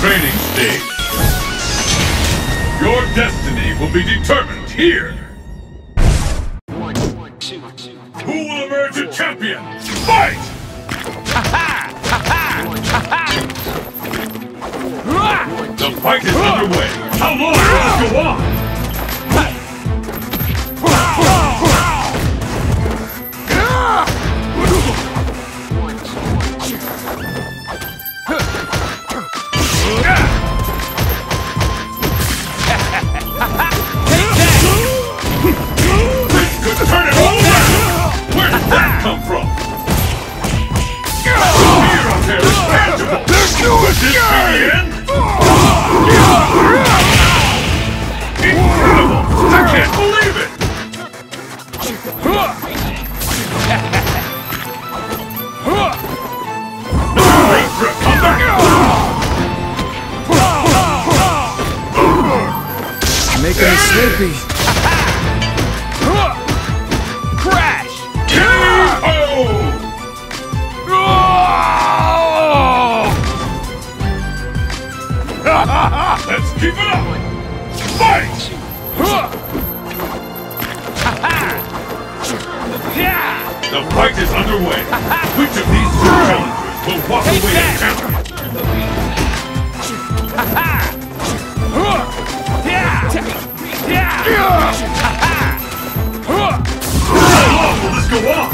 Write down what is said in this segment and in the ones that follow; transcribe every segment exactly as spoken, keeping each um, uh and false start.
training stage. Your destiny will be determined here. Who will emerge a champion? Fight! The fight is underway. How long will this go on? Turn it all around! Where did that come from? Fear out there is tangible! Could this be the end? Incredible! I can't believe it! No wait for a comeback! Making me sleepy. Crash! K O! Let's keep it up! Fight! The fight is underway. Which of these two challengers will walk away as champion? How long will this go on?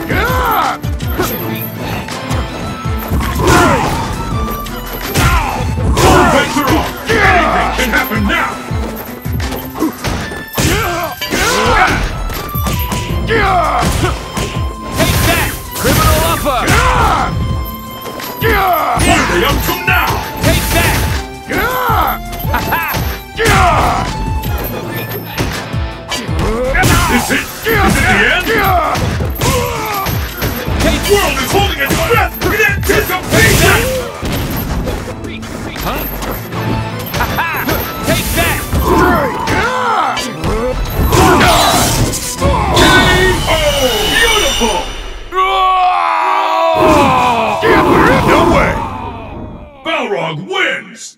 Fights are on! Anything can happen now! Take that! Criminal upper! What are they up to now? Take that! Is it? Is it the end? The world is holding its breath in anticipation! Huh? Take that! K O! Beautiful! No way! Balrog wins!